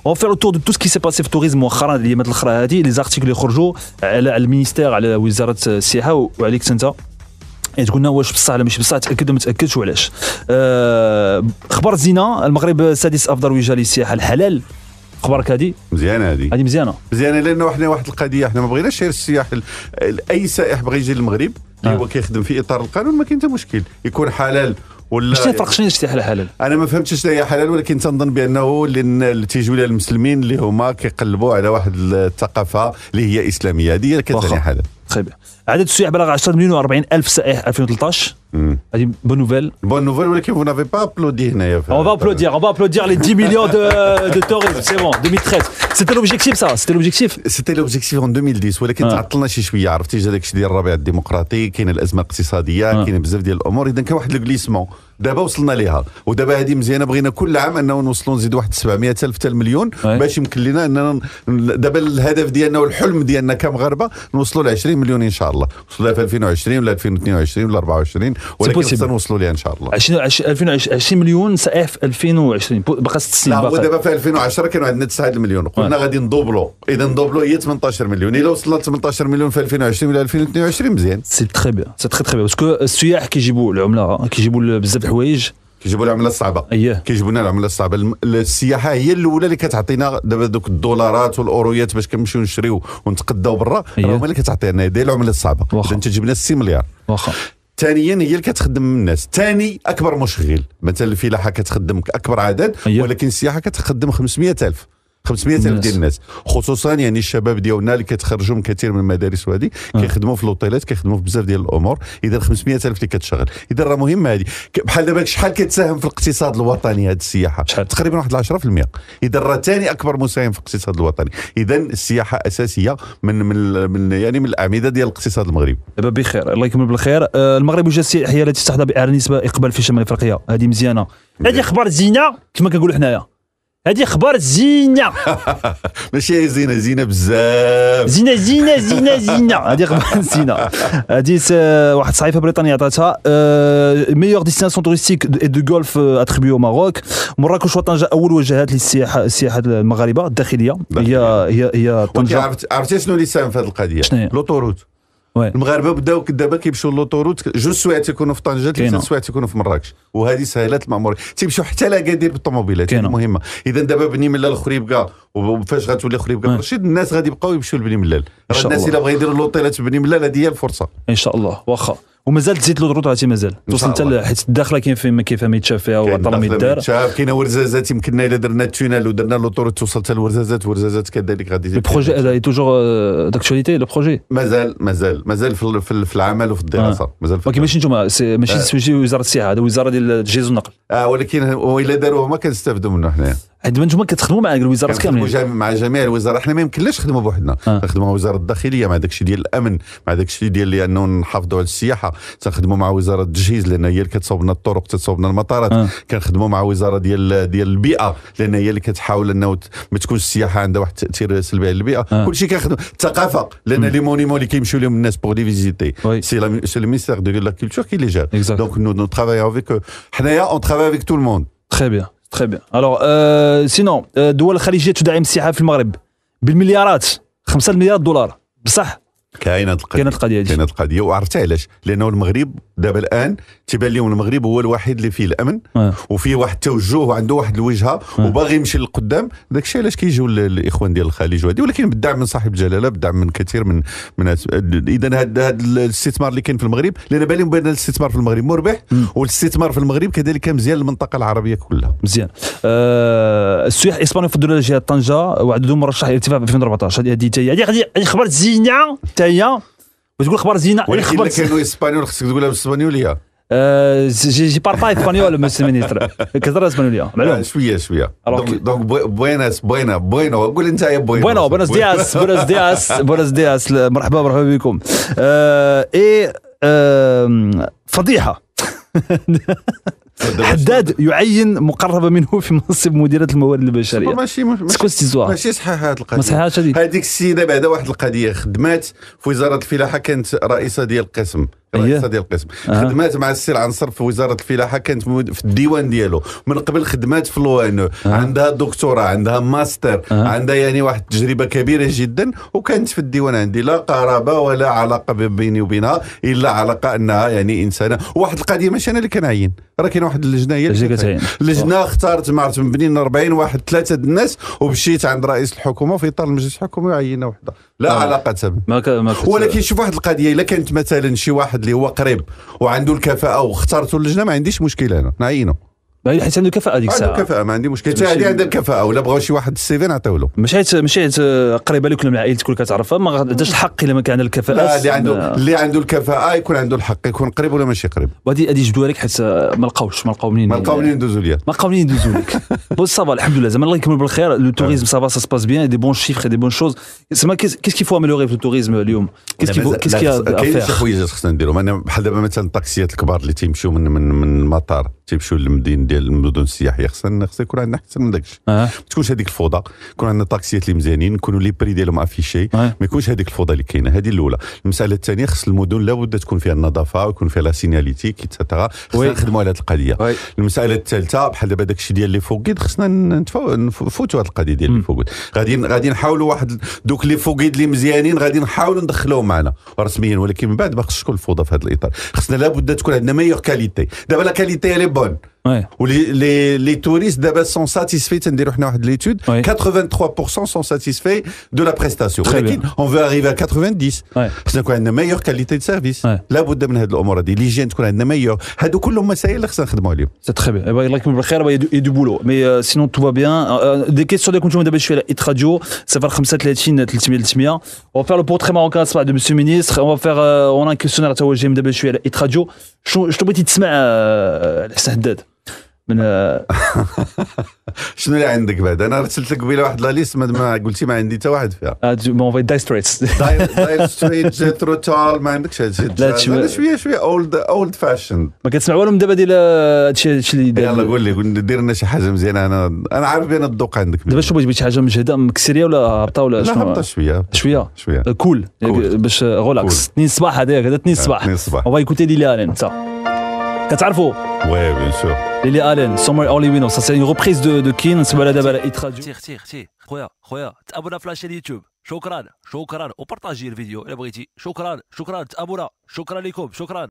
On va faire le tour de tout ce qui s'est passé في التوريزم مؤخرا الأيامات الأخرى هذه لي زارتيكل اللي خرجوا على المينيستير على وزارة السياحة وعليك أنت تقولنا واش بصح ولا ماشي بصح تأكد ما تأكدش وعلاش. خبر الزينة المغرب سادس أفضل وجهة للسياحة الحلال. اخبارك هذه مزيانه هذه مزيانه لانه احنا واحد القضيه احنا ما بغيناش غير السياح اي سائح بغى يجي للمغرب اللي هو كيخدم في اطار القانون ما كاين حتى مشكل يكون حلال ولا شنو الفرق شنو السياحه الحلال. انا ما فهمتش شنو هي حلال ولكن تنظن بانه اللي تيجيو لها المسلمين اللي هما كيقلبوا على واحد الثقافه اللي هي اسلاميه هذه كتعني حلال. طيب عدد السياح بلغ 10 مليون و40 الف سائح 2013. هذه بون نوفيل ولكن vous n'avez pas applaudi هنايا. On va applaudir les 10 millions de touristes, c'est bon, 2013. C'était l'objectif ça, C'était l'objectif en 2010 ولكن تعطلنا شي شويه عرفتي جا داكشي ديال الربيع الديمقراطي كاين الازمه الاقتصاديه كاين بزاف ديال الامور اذا كان واحد الكليسمون دابا وصلنا ليها ودابا هذه مزيانه بغينا كل عام انه نوصلوا نزيد واحد 700 الف حتى المليون باش يمكن لنا اننا دابا الهدف ديالنا والحلم ديالنا كمغاربه نوصلوا ل 20 مليون ان شاء الله وصلنا في 2020 ولا 2022 ولا 24 ولكن سنوصلوا ليها ان شاء الله 20 مليون سائح في 2020 بقى 6 سنين. لا ودابا في 2010 كانوا عندنا 9 المليون قلنا غادي ندوبلو اذا ندوبلو هي 18 مليون الا وصلنا ل 18 مليون في 2020 ولا 2022 مزيان سي تري بيان باسكو السياح كيجيبوا العمله كيجيبوا بزاف الحوايج كيجيبوا العمله الصعبه كيجيبوا لنا العمله الصعبه. السياحه هي الاولى اللي كتعطينا دابا دوك الدولارات والاورويات باش كنمشيو نشريو ونتقداو برا راهم اللي كتعطينا ديال العمله الصعبه اذا انت تجيب لنا 6 مليار واخا. ثانيا هي اللي كتخدم الناس ثاني اكبر مشغل مثلا الفلاحه كتخدم اكبر عدد ولكن السياحه كتخدم 500 الف ديال الناس خصوصا يعني الشباب ديالنا اللي كيتخرجوا من كثير من المدارس وهذه كيخدموا في الاوتيلات كيخدموا في بزاف ديال الامور اذا 500 الف اللي كتشغل اذا راه مهمه هذه بحال دابا شحال كتساهم في الاقتصاد الوطني هذه السياحه تقريبا واحد 10% اذا راه ثاني اكبر مساهم في الاقتصاد الوطني اذا السياحه اساسيه من يعني من الاعمده ديال الاقتصاد المغربي. دابا بخير الله يكمل بالخير. المغرب وجهه السياحيه التي تحظى باعلى نسبه اقبال في شمال افريقيا هذه مزيانه هذه اخبار زينه كما كنقولوا حنايا هذه اخبار زينه ماشي زينه بزاف زينه هذه اخبار زينه هذه واحد الصحيفه بريطانيه عطاتها ميور ديستيناسيون توريستيك دو غولف اتريبيو او ماروك. مراكش وطنجه اول وجهات للسياحه المغاربه الداخليه هي طنجه. عرفتي شنو اللي ساهم في هذه القضيه؟ لوطوروت المغاربه بداو دابا كيمشيو لوطوروت جوج سوايع تيكونوا في طنجه 3 سوايع تيكونوا في مراكش وهذه سهلات المامور تيمشيو حتى لاكادير بالطوموبيلات مهمه. اذا دابا بني ملال الخريبكا وفاش غتولي خريبكا رشيد الناس غادي يبقاو يمشيو لبني ملال الناس الا بغا يديروا لوطيلات بني ملال هذه هي الفرصه ان شاء الله واخا ومازال تزيد لوطوروت عرفتي مازال توصل حتى حيت الداخله كاين فين ما كيف ما يتشاف فيها وعطله ما يدار كاينه ورزازات يمكننا الا درنا التونيل ودرنا لوطوروت توصل حتى الورزازات كذلك غادي البروجي هذا توجور داكتواليتي لو بروجي مازال في العمل وفي الدراسه مازال ولكن ماشي نتوما ماشي سوجي وزاره السياحه هذا وزاره ديال التجهيز والنقل ولكن الا داروه ما كنستافدوا منه حنايا عندما نتوما كتخدموا مع الوزارات كاملين مع جميع الوزارات حنا ما يمكنلاش نخدموا بوحدنا نخدموا مع وزاره الداخليه مع داكشي ديال الامن مع داكشي ديال انه نحافظوا على السياحه تنخدموا مع وزاره التجهيز لان هي اللي كتصوب لنا الطرق تصوب لنا المطارات كنخدموا مع وزاره ديال البيئه لان هي اللي كتحاول انه ما تكونش السياحه عندها واحد التاثير سلبي على البيئه كلشي كنخدم الثقافه لان لي مونيمون اللي كيمشيو لهم الناس بوغ دي فيزيتي سي لو مينيستير دو لا كولتور كي لي جير دونك نو ترافايون افيك حنايا اون ترافاي افيك تو الموند تري بيان تري بيان. الوغ سينون الدول الخليجيه تدعم السياحه في المغرب بالمليارات 5 مليار دولار بصح كاينه القضيه وعرفتي علاش؟ لانه المغرب دابا الان تيبان لهم المغرب هو الوحيد اللي فيه الامن وفيه واحد التوجه وعنده واحد الوجهه وباغي يمشي للقدام داكشي علاش كيجيو الاخوان ديال الخليج وهذه ولكن بالدعم من صاحب الجلاله بالدعم من كثير من اذا هذا الاستثمار اللي كاين في المغرب لان بالهم بان الاستثمار في المغرب مربح والاستثمار في المغرب كذلك مزيان للمنطقه العربيه كلها مزيان. السياح الاسبانيين يفضلوا جهه طنجه وعددهم مرشح للارتفاع في 2014 هذه خبر زينه هي وتقول خبر زينه خبر كانوا اسبانيول خصك تقولها بالاسبانيوليه جي بار با اسبانيول مسيو مينيستر كثر اسبانيوليه معلوم شويه دونك بوينو قول انت يا بوينو بونوس دياس مرحبا بكم فضيحه حداد يعين مقربه منه في منصب مديرة الموارد البشريه ماشي صحيح هذه القضيه هذيك السيده بعدا واحد القضيه خدمات في وزاره الفلاحه كانت رئيسه ديال القسم رئيسه ديال القسم. خدمات مع السي العنصر في وزاره الفلاحه، كانت في الديوان ديالو من قبل، خدمات في لوانو، عندها دكتوراه، عندها ماستر، عندها يعني واحد التجربه كبيره جدا، وكانت في الديوان عندي. لا قرابه ولا علاقه بيني وبينها، الا علاقه انها يعني انسانه. وواحد القضيه ماشي انا اللي كنعين، راه كاين واحد اللجنه هي اللي كتعين. اللجنه اختارت ما عرفت من بين 40 واحد 3 الناس، ومشيت عند رئيس الحكومه في اطار المجلس الحكومي وعينا وحده لا علاقه بها. ولكن شوف واحد القضيه، الا كانت مثلا شي واحد اللي هو قريب وعنده الكفاءه واختارته اللجنه، ما عنديش مشكل انا نعينه، حيت عنده كفاءه ديك الساعه. عنده كفاءه ما عندي مشكل، حتى هذه عندها الكفاءه، ولا بغاو شي واحد السي في نعطيو له. مشيت قريبه لك من عائلتك كل كتعرفها، ما عندهاش الحق الا ما كان الكفاءه. لا، اللي عنده الكفاءه يكون عنده الحق، يكون قريب ولا ماشي قريب. وهذه جبدوها لك حيت ما لقاو منين يدوزوا ليا، لك. بون صافا الحمد لله، زعما الله يكمل بالخير. لو توريزم صافا سا سباس بيان، دي بون شيفر دي بون شوز. زعما كيس كيفو اميلوري في التوريزم اليوم؟ كيس كاين شي حوايج خصنا نديرو. بحال دابا مثلا الطاكسيات الكبار اللي تيمشيو من المطار تيمشيو للمدينه ديال المدن السياحيه، خصنا يكون عندنا احسن من داكشي. ما تكونش هذيك الفوضى، يكون عندنا طاكسيات اللي مزيانين، نكونوا لي بري ديالهم افيشي، ما يكونش هذيك الفوضى اللي كاينه. هذه الاولى. المساله الثانيه، خص المدن لابد تكون فيها النظافه ويكون فيها لا سيناليتيك ايتترا، خصنا نخدموا على هذه القضيه. المساله الثالثه بحال دابا داكشي ديال لي فوقيد، خصنا نفوتوا هذه القضيه ديال لي فوقيد. غادي نحاولوا واحد دوك لي فوقيد اللي مزيانين غادي نحاولوا ندخلوهم معنا رسميا، ولكن من بعد ما خصش تكون الفوضى في هذا الاطار. خصنا لابد تكون عندنا ميور كاليتي. دابا لا كاليتي لي بون، ولي touristes d'abord sont satisfaits. تنديروا حنا واحد ليتود 83% sont satisfaits de la prestation. ولكن on veut arriver à 90. خصنا يكون عندنا meilleure qualité de service. لابد من هذه الامور هذه، ليجين تكون عندنا meilleure. هادو كلهم مسائل اللي خصنا نخدموا عليهم. سي تري بيان، الله يكمل بالخير. يا دو بولو مي سينون تو با بيان. دي كيسيون اللي كنتو دابا شويه على ايت راديو 035 300 on va faire le portrait marocain de monsieur le ministre. on va faire on a un questionnaire تا هو جاي من دابا شويه على ايت راديو. شنو بغيتي تسمع الحسن حداد من شنو اللي عندك بعد؟ انا رسلت لك قبيله واحد لا ليست ما قلتي ما عندي حتى واحد فيها. بون فاي داي ستريتس داير ستريت جيتروتال، ما عندكش هادشي. لا شويه اولد فاشن. ما كتسمع والو من دابا ديال هادشي اللي داير. يلا قول لي دير لنا شي حاجه مزيانه. انا عارف بان الذوق عندك. دابا شنو بغيتي شي حاجه مجهده مكسريه ولا هابطه ولا شنو؟ لا هابطه شويه كول باش غولاكس. 2 الصباح هذاك 2 الصباح. on va écouter Lily Allen. Ça كتعرفوا؟ وي بيان سور. Lily Allen, Somewhere Only We Know. Ça c'est une reprise de Kin. نسمعوا دابا على ايت راديو. تير خويا تابونا في لاشين يوتيوب. شكرا وبارطاجي الفيديو الا بغيتي. شكرا تابونا. شكرا لكم.